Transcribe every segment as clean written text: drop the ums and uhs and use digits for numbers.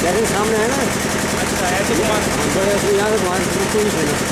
लेकिन सामने है ना। अच्छा ऐसे घुमा बड़े यहाँ से घुमा कोई नहीं है।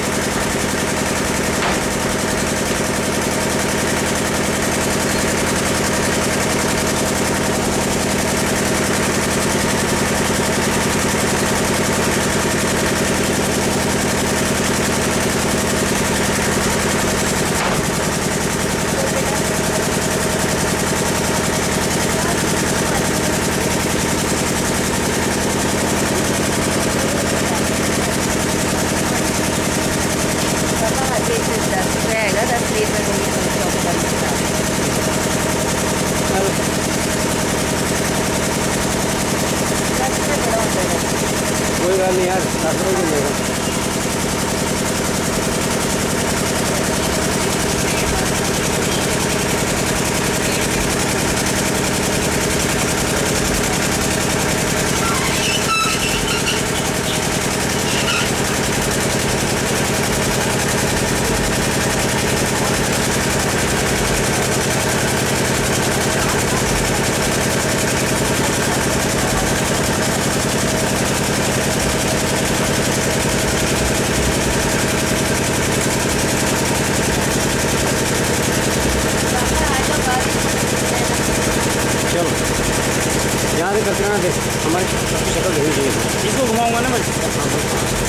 कोई बात नहीं यार, 10 रुपये मिलेगा। चलो यहाँ से करते रहना, देख हमारी शक्ल धोनी चाहिए। इसको घुमाऊंगा ना मैं।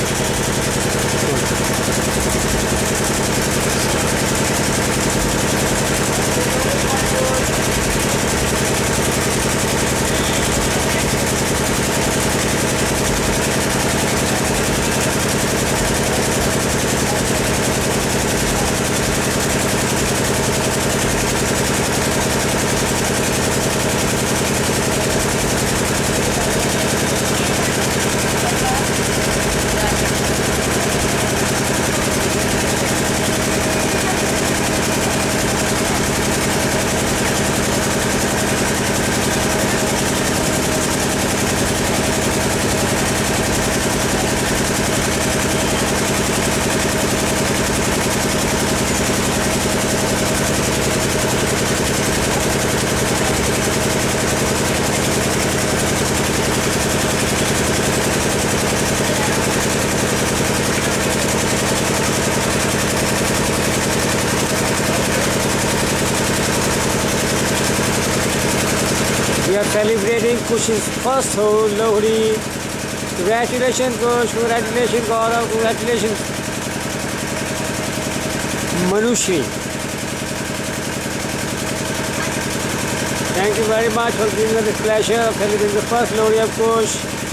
We are celebrating Kush's first hole, Lohri. Congratulations, Kush. Congratulations, Gaurav. Congratulations, Manushri. Thank you very much for giving us the pleasure of celebrating the first Lohri of Kush.